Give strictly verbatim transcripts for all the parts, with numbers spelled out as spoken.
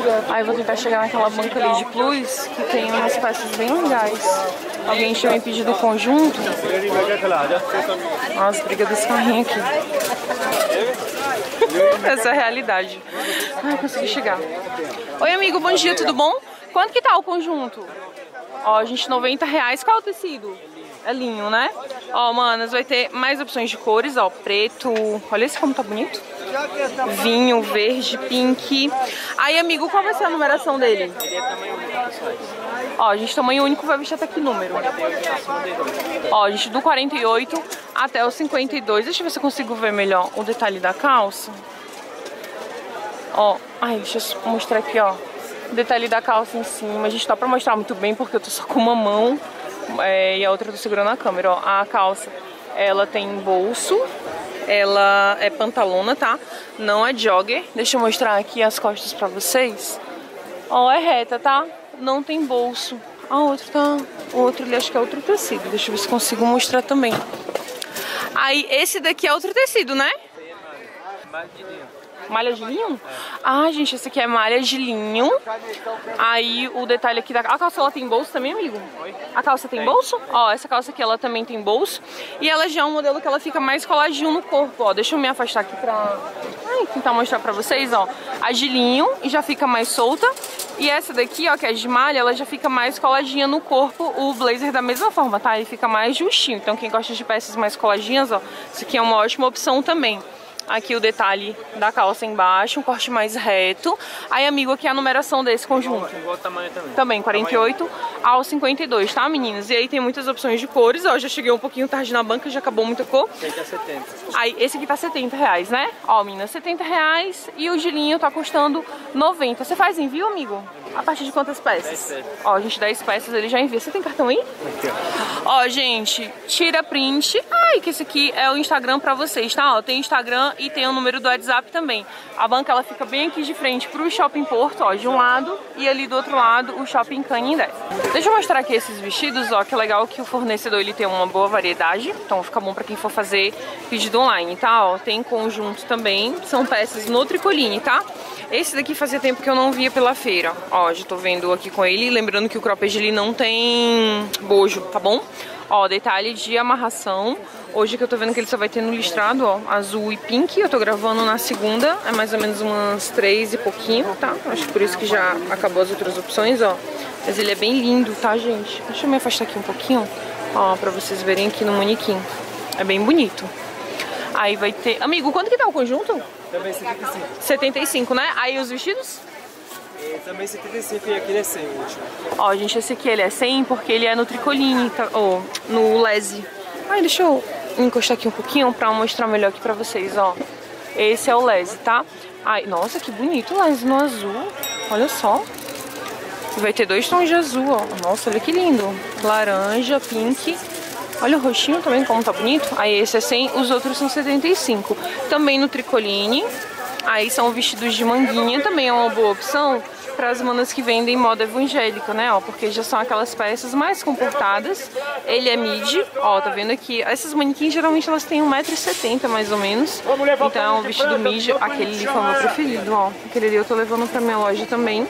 Aí vou tentar chegar naquela banca ali de plus, que tem umas peças bem legais. Alguém tinha me pedido conjunto. Olha as brigas desse carrinho aqui. Essa é a realidade. Ai, consegui chegar. Oi, amigo, bom dia, tudo bom? Quanto que tá o conjunto? Ó, gente, noventa reais. Qual é o tecido? É linho, né? Ó, manas, vai ter mais opções de cores, ó. Preto. Olha esse como tá bonito. Vinho, verde, pink. Aí, amigo, qual vai ser a numeração dele? Ó, gente, tamanho único vai vestir até que número? Ó, gente, do quarenta e oito até o cinquenta e dois. Deixa eu ver se eu consigo ver melhor o detalhe da calça. Ó, ai, deixa eu mostrar aqui, ó. O detalhe da calça em cima. A gente tá pra mostrar muito bem porque eu tô só com uma mão é, e a outra eu tô segurando a câmera, ó. A calça, ela tem bolso. Ela é pantalona, tá? Não é jogger. Deixa eu mostrar aqui as costas pra vocês. Ó, é reta, tá? Não tem bolso. A outra tá... O outro ali acho que é outro tecido. Deixa eu ver se consigo mostrar também. Aí, esse daqui é outro tecido, né? Malha de linho? Ah, gente, esse aqui é malha de linho. Aí o detalhe aqui da... A calça, ela tem bolso também, amigo? A calça tem bolso? Ó, essa calça aqui, ela também tem bolso. E ela já é um modelo que ela fica mais coladinho no corpo, ó. Deixa eu me afastar aqui pra... Ai, tentar mostrar pra vocês, ó. A de linho e já fica mais solta. E essa daqui, ó, que é de malha, ela já fica mais coladinha no corpo. O blazer da mesma forma, tá? Ele fica mais justinho. Então quem gosta de peças mais coladinhas, ó, isso aqui é uma ótima opção também. Aqui o detalhe da calça embaixo, um corte mais reto. Aí, amigo, aqui é a numeração desse conjunto. Igual tamanho também. Também, quarenta e oito ao cinquenta e dois, tá, meninas? E aí tem muitas opções de cores. Ó, já cheguei um pouquinho tarde na banca, já acabou muita cor. Esse aqui tá setenta. Aí, esse aqui tá setenta reais, né? Ó, meninas, setenta reais. E o gelinho tá custando noventa. Você faz envio, amigo? A partir de quantas peças? dez peças. Ó, gente, dez peças ele já envia. Você tem cartão aí? Aqui, ó. Ó, gente, tira print. Ai, que esse aqui é o Instagram pra vocês, tá? Ó, tem Instagram e tem o número do WhatsApp também. A banca, ela fica bem aqui de frente pro Shopping Porto, ó, de um lado. E ali do outro lado, o Shopping Canindé. Deixa eu mostrar aqui esses vestidos, ó, que é legal que o fornecedor, ele tem uma boa variedade. Então fica bom pra quem for fazer pedido online, tá? Ó, tem conjunto também. São peças no tricoline, tá? Esse daqui fazia tempo que eu não via pela feira. Ó, já tô vendo aqui com ele. Lembrando que o cropped ele não tem bojo, tá bom? Ó, detalhe de amarração. Hoje que eu tô vendo que ele só vai ter no listrado, ó, azul e pink. Eu tô gravando na segunda, é mais ou menos umas três e pouquinho, tá? Acho que por isso que já acabou as outras opções, ó. Mas ele é bem lindo, tá, gente? Deixa eu me afastar aqui um pouquinho, ó, pra vocês verem aqui no manequim. É bem bonito. Aí vai ter... Amigo, quanto que tá o conjunto? Também setenta e cinco. setenta e cinco, né? Aí os vestidos? E também setenta e cinco e aquele é cem, o último. Ó, gente, esse aqui ele é cem porque ele é no tricoline, tá? Ou no lese. Ai, deixa eu encostar aqui um pouquinho pra mostrar melhor aqui pra vocês, ó. Esse é o lese, tá? Ai, nossa, que bonito o lese no azul. Olha só. Vai ter dois tons de azul, ó. Nossa, olha que lindo. Laranja, pink. Olha o roxinho também, como tá bonito. Aí esse é cem, os outros são setenta e cinco. Também no tricoline. Aí são vestidos de manguinha, também é uma boa opção para as manas que vendem moda evangélica, né, ó, porque já são aquelas peças mais comportadas. Ele é midi, ó, tá vendo aqui, essas manequins geralmente elas têm um metro e setenta mais ou menos, então é um vestido midi, aquele ali foi o meu preferido, ó, aquele ali eu tô levando pra minha loja também.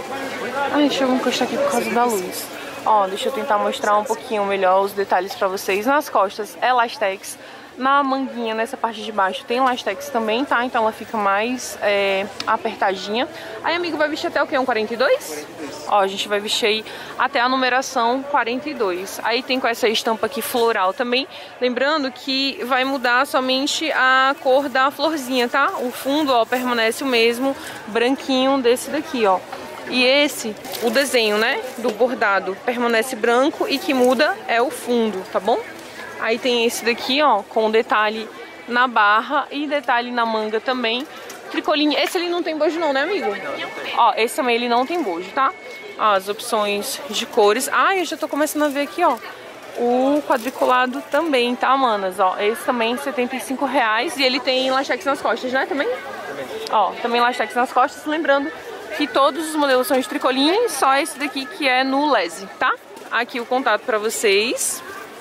Ai, deixa eu encostar aqui por causa da luz. Ó, deixa eu tentar mostrar um pouquinho melhor os detalhes pra vocês. Nas costas é lastex. Na manguinha, nessa parte de baixo, tem lastex também, tá? Então ela fica mais é, apertadinha. Aí, amigo, vai vestir até o quê? Um quarenta e dois? Ó, a gente vai vestir aí até a numeração quarenta e dois. Aí tem com essa estampa aqui floral também. Lembrando que vai mudar somente a cor da florzinha, tá? O fundo, ó, permanece o mesmo, branquinho desse daqui, ó. E esse, o desenho, né, do bordado permanece branco e que muda é o fundo, tá bom? Aí tem esse daqui, ó, com detalhe na barra e detalhe na manga também. Tricoline, esse ali não tem bojo não, né, amigo? Não, não tem. Ó, esse também ele não tem bojo, tá? Ó, as opções de cores. Ah, eu já tô começando a ver aqui, ó, o quadriculado também, tá, manas? Ó, esse também setenta e cinco reais e ele tem lastex nas costas, né, também? Também. Ó, também lastex nas costas, lembrando que todos os modelos são de tricoline, só esse daqui que é no lese, tá? Aqui o contato pra vocês.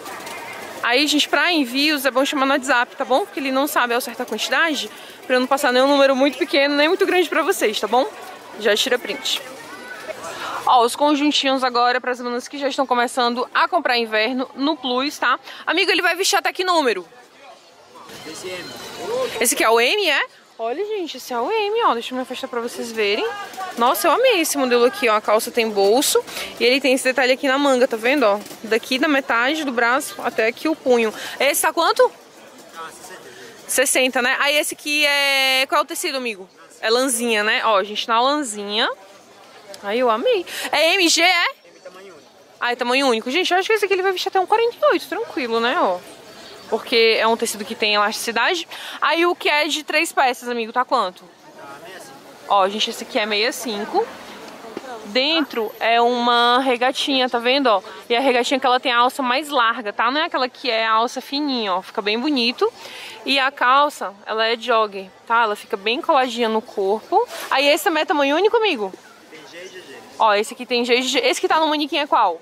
Aí, gente, pra envios é bom chamar no WhatsApp, tá bom? Porque ele não sabe ao certo a quantidade, pra não passar nenhum número muito pequeno, nem muito grande pra vocês, tá bom? Já tira print. Ó, os conjuntinhos agora para as meninas que já estão começando a comprar inverno no Plus, tá? Amigo, ele vai vestir até que número? Esse M. Esse aqui é o M, é? Olha, gente, esse é o M, ó. Deixa eu me afastar pra vocês verem. Nossa, eu amei esse modelo aqui, ó. A calça tem bolso e ele tem esse detalhe aqui na manga, tá vendo, ó? Daqui da metade do braço até aqui o punho. Esse tá quanto? Ah, sessenta. sessenta, né? Aí esse aqui é... Qual é o tecido, amigo? É lãzinha, né? Ó, gente, na lãzinha. Aí eu amei. É M G, é? M tamanho único. Ah, é tamanho único. Gente, eu acho que esse aqui ele vai vestir até um quarenta e oito, tranquilo, né, ó. Porque é um tecido que tem elasticidade. Aí o que é de três peças, amigo, tá quanto? Ah, sessenta e cinco. Ó, gente, esse aqui é sessenta e cinco. Dentro é uma regatinha, tá vendo, ó? E a regatinha que ela tem a alça mais larga, tá? Não é aquela que é a alça fininha, ó. Fica bem bonito. E a calça, ela é jogger, tá? Ela fica bem coladinha no corpo. Aí esse também é tamanho único, amigo? Tem G e G G. Ó, esse aqui tem G e G G. Esse que tá no manequim é qual?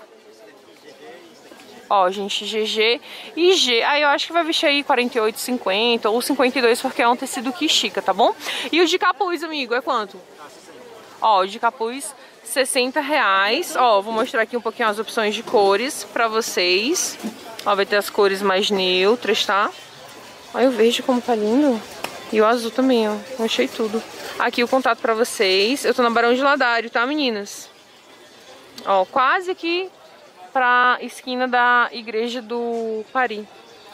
Ó, gente, G G e G. Aí eu acho que vai vestir aí quarenta e oito, cinquenta ou cinquenta e dois, porque é um tecido que estica, tá bom? E o de capuz, amigo, é quanto? Ó, o de capuz, sessenta reais. Ó, vou mostrar aqui um pouquinho as opções de cores pra vocês. Ó, vai ter as cores mais neutras, tá? Olha o verde como tá lindo. E o azul também, ó. Eu achei tudo. Aqui o contato pra vocês. Eu tô na Barão de Ladário, tá, meninas? Ó, quase aqui pra esquina da igreja do Pari.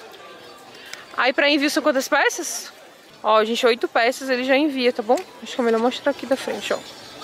Aí pra envio são quantas peças? Ó, gente, oito peças ele já envia, tá bom? Acho que é melhor mostrar aqui da frente, ó.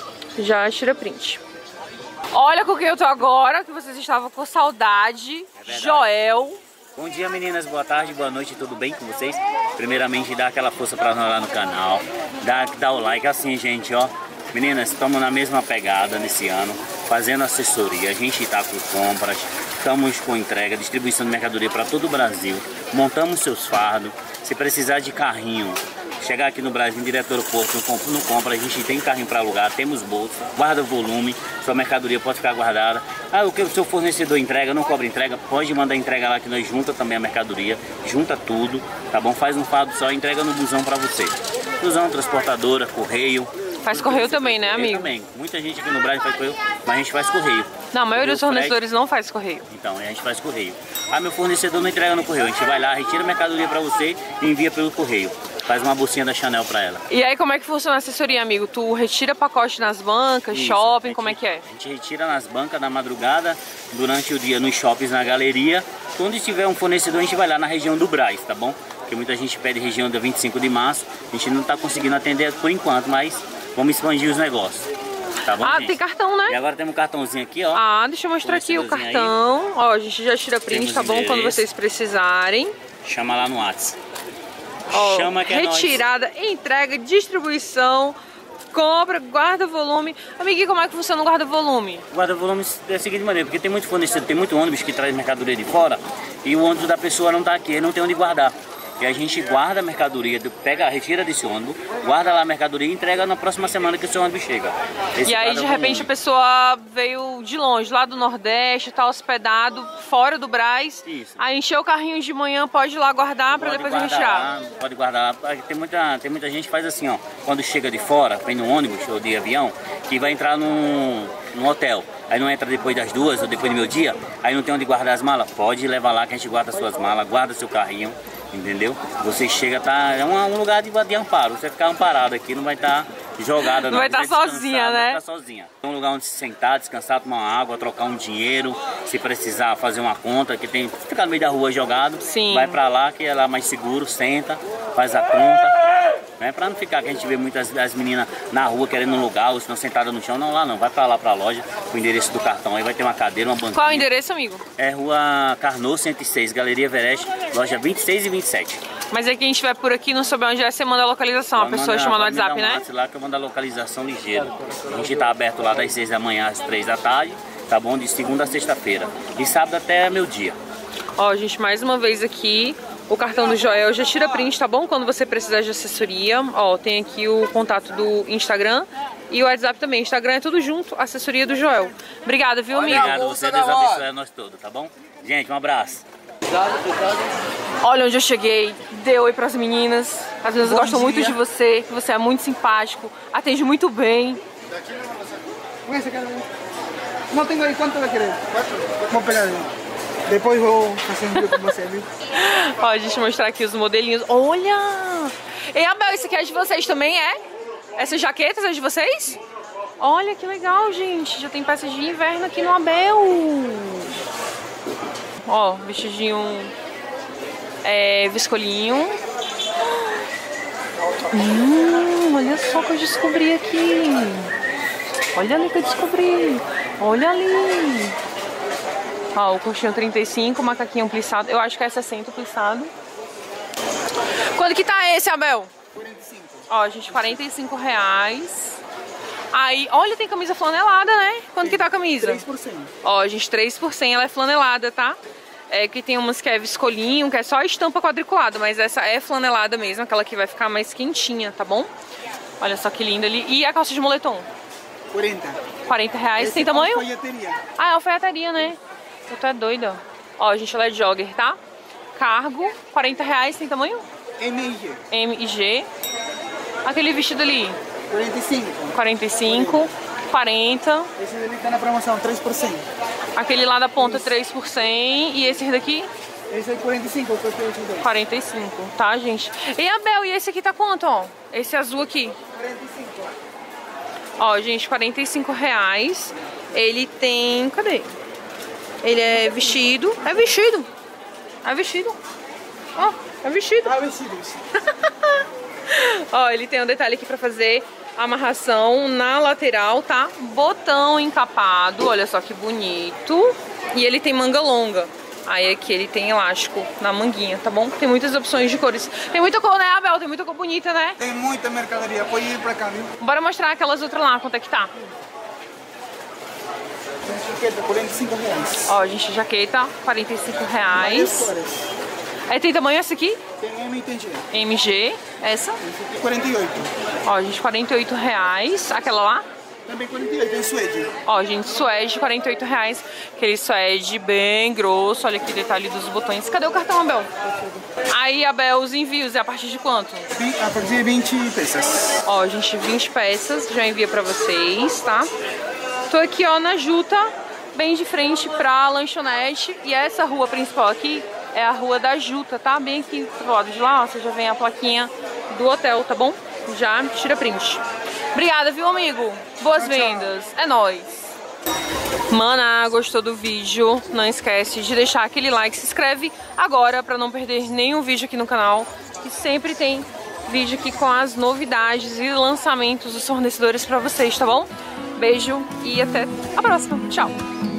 Já tira print. Olha com quem eu tô agora, que vocês estavam com saudade. É Joel. Bom dia, meninas, boa tarde, boa noite, tudo bem com vocês? Primeiramente, dá aquela força pra nós lá no canal, dá, dá o like assim, gente, ó. Meninas, estamos na mesma pegada nesse ano, fazendo assessoria, a gente está com compras, estamos com entrega, distribuição de mercadoria para todo o Brasil, montamos seus fardos, se precisar de carrinho, chegar aqui no Brasil, direto do aeroporto, não compra, a gente tem carrinho para alugar, temos bolsa, guarda volume, sua mercadoria pode ficar guardada. Ah, o que o seu fornecedor entrega, não cobra entrega, pode mandar entrega lá que nós junta também a mercadoria, junta tudo, tá bom? Faz um fardo só, entrega no busão para você. Busão, transportadora, correio. Faz correio também, né, amigo? Também. Muita gente aqui no Brasil faz correio, mas a gente faz correio. Não, a maioria dos fornecedores frete, não faz correio. Então, a gente faz correio. Ah, meu fornecedor não entrega no correio. A gente vai lá, retira a mercadoria pra você e envia pelo correio. Faz uma bolsinha da Chanel pra ela. E aí, como é que funciona a assessoria, amigo? Tu retira pacote nas bancas, Isso, shopping, gente, como é que é? A gente retira nas bancas na madrugada, durante o dia nos shoppings, na galeria. Quando tiver um fornecedor, a gente vai lá na região do Brás, tá bom? Porque muita gente pede região da vinte e cinco de março. A gente não tá conseguindo atender por enquanto, mas vamos expandir os negócios. Tá bom, ah, gente? tem cartão, né? E agora temos um cartãozinho aqui, ó. Ah, deixa eu mostrar aqui o cartão. Aí. Ó, a gente já tira print, temos tá bom? Endereço. Quando vocês precisarem. Chama lá no WhatsApp. Ó, Chama que é retirada, nós. entrega, distribuição, compra, guarda-volume. Amiguinho, como é que funciona o guarda-volume? Guarda-volume é da seguinte maneira, porque tem muito fornecedor, tem muito ônibus que traz mercadoria de fora e o ônibus da pessoa não tá aqui, ele não tem onde guardar. E a gente guarda a mercadoria, pega, retira desse ônibus, guarda lá a mercadoria e entrega na próxima semana que o seu ônibus chega. Esse e aí, de repente, a pessoa veio de longe, lá do Nordeste, tá hospedado fora do Brás. Isso. Aí encheu o carrinho de manhã, pode ir lá guardar para depois guardar, retirar. Pode guardar lá. Tem muita, tem muita gente que faz assim, ó. Quando chega de fora, vem no ônibus ou de avião, que vai entrar num, num hotel. Aí não entra depois das duas ou depois do meu dia, aí não tem onde guardar as malas. Pode levar lá que a gente guarda as suas malas, guarda seu carrinho. Entendeu? Você chega, tá, é um, um lugar de, de amparo. Você ficar amparado aqui, não vai estar tá jogada, não. Não vai estar tá sozinha, né? Vai estar tá sozinha. É um lugar onde se sentar, descansar, tomar uma água, trocar um dinheiro, se precisar fazer uma conta, que tem ficar no meio da rua jogado. Sim. Vai pra lá, que é lá mais seguro, senta, faz a conta. Né? Pra não ficar que a gente vê muitas as meninas na rua querendo um lugar, ou se não sentada no chão, não, lá não. Vai pra lá pra loja, o endereço do cartão, aí vai ter uma cadeira, uma banquinha. Qual é o endereço, amigo? É Rua Carnot cento e seis, Galeria Everest, loja vinte e seis e vinte e sete. Mas aí quem estiver por aqui não souber onde é, você manda a localização, a pessoa chama no WhatsApp, né? WhatsApp lá que eu mando a localização ligeiro. A gente tá aberto lá das seis da manhã às três da tarde, tá bom? De segunda a sexta-feira. E sábado até meio dia. Ó, gente, mais uma vez aqui, o cartão do Joel já tira print, tá bom? Quando você precisar de assessoria, ó, tem aqui o contato do Instagram e o WhatsApp também. Instagram é tudo junto, assessoria do Joel. Obrigada, viu, amigo? Obrigado, você, Deus abençoe a nós todos, tá bom? Gente, um abraço. Olha onde eu cheguei. Dê oi pras meninas. As meninas Bom gostam dia. muito de você. Você é muito simpático. Atende muito bem. Não tenho aí, quanto vai querer? Vou pegar aí. Depois vou fazer um vídeo com você, viu? Ó, deixa eu mostrar aqui os modelinhos. Olha! Ei, Abel, esse aqui é de vocês também, é? Essas jaquetas é de vocês? Olha que legal, gente. Já tem peças de inverno aqui no Abel. Ó, vestidinho é, viscolinho. Hum, olha só o que eu descobri aqui. Olha ali que eu descobri. Olha ali. Ó, o coxinho trinta e cinco, macaquinho plissado. Eu acho que é sessenta plissado. Quanto que tá esse, Abel? quarenta e cinco. Ó, gente, quarenta e cinco reais. Aí, olha, tem camisa flanelada, né? Quanto que tá a camisa? três por cento. Ó, gente, três por cento, ela é flanelada, tá? É que tem umas que é viscolinho, que é só estampa quadriculada, mas essa é flanelada mesmo, aquela que vai ficar mais quentinha, tá bom? Olha só que linda ali. E a calça de moletom? quarenta. quarenta reais. Esse Tem é tamanho? alfaiataria. Ah, é alfaiataria, né? Eu tô é doida. Ó, gente, ela é jogger, tá? Cargo, quarenta reais. Tem tamanho? M e G. M e G. Aquele vestido ali, quarenta e cinco. quarenta e cinco, quarenta. Esse dele tá na promoção, três por cento. Aquele lá da ponta, três por cento. E esse daqui, Esse é quarenta e cinco, eu custei oitenta e dois. quarenta e cinco, tá, gente? E a Bel, e esse aqui tá quanto, ó? Esse azul aqui. quarenta e cinco. Ó, gente, quarenta e cinco reais. Ele tem... Cadê? Ele é vestido. É vestido. É vestido. Ó, é vestido. Ah, vestidos. Ó, ele tem um detalhe aqui pra fazer amarração na lateral, tá? Botão encapado, olha só que bonito. E ele tem manga longa. Aí aqui ele tem elástico na manguinha, tá bom? Tem muitas opções de cores. Tem muita cor, né, Abel? Tem muita cor bonita, né? Tem muita mercadoria, pode ir pra cá, viu? Bora mostrar aquelas outras lá, quanto é que tá? Tem jaqueta, quarenta e cinco reais. Ó, gente, jaqueta, quarenta e cinco Várias reais. cores. É, tem tamanho essa aqui? Tem M e T G. M G, essa. Esse aqui, quarenta e oito. Ó, gente, quarenta e oito reais. Aquela lá? Também quarenta e oito, tem suede. Ó, gente, suede, quarenta e oito reais. Aquele suede bem grosso. Olha aqui o detalhe dos botões. Cadê o cartão, Abel? Aí, Abel, os envios é a partir de quanto? A partir de vinte peças. Ó, gente, vinte peças. Já envia pra vocês, tá? Tô aqui, ó, na Juta, bem de frente pra lanchonete. E essa rua principal aqui é a rua da Juta, tá? Bem aqui do lado de lá, ó, você já vem a plaquinha do hotel, tá bom? Já tira print. Obrigada, viu, amigo? Boas Tchau, tchau. vendas. É nóis. Mana, gostou do vídeo? Não esquece de deixar aquele like. Se inscreve agora pra não perder nenhum vídeo aqui no canal. Que sempre tem vídeo aqui com as novidades e lançamentos dos fornecedores pra vocês, tá bom? Beijo e até a próxima. Tchau!